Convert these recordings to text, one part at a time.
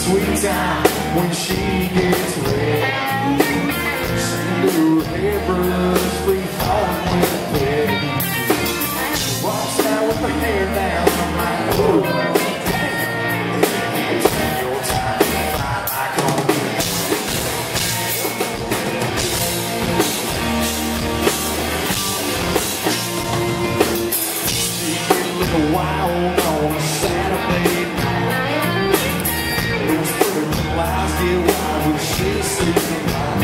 sweet time when she gets ready. Sing to her hairbrush, free falling with a pet. She walks out with her hair down. I'm like, oh, damn. Take your time, find like home. She get a little wild on a Saturday night. Those pretty little eyes get wild when she's sleeping right.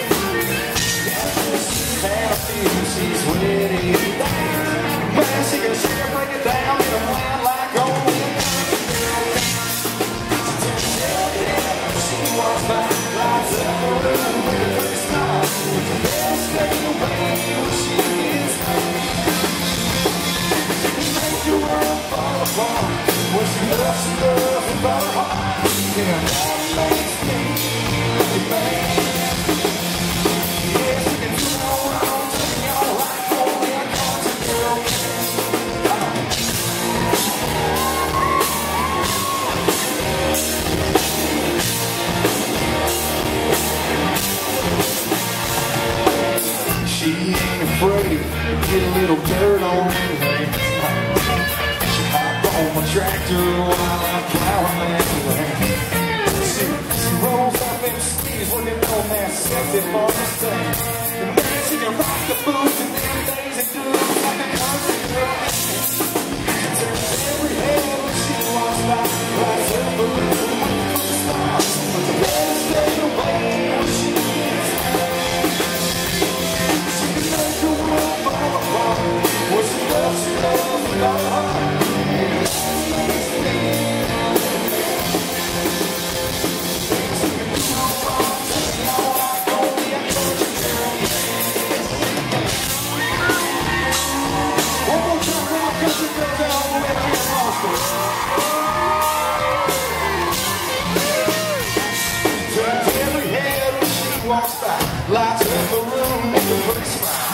Had a feeling she's ready to dance. Man, she can shake and break it down in a plan like gold. She walks by, lights up her room with a pretty smile. With the best thing away when she gets home. She can make your world fall apart. When she loves and fall apart. Yeah, that makes me a man. Yeah, she can do no wrong. She ain't afraid to get a little dirt on her hands. She hopped on my tractor while I'm plowing that land. She rolls up in sleeves looking on that sexy farmer's thing. And man, she can rock the boots and them days and dudes like a country girl. She turns every head when she walks by, lights up her room with a smile. But the best day away when she gets home. She can make the world fall apart. When she loves with all her heart. And that makes me she can do no wrong, tell me all like only a country girl. One more time, come on, country girls all the way to Boston. Turns every head when she walks by, lights up the room with a pretty smile.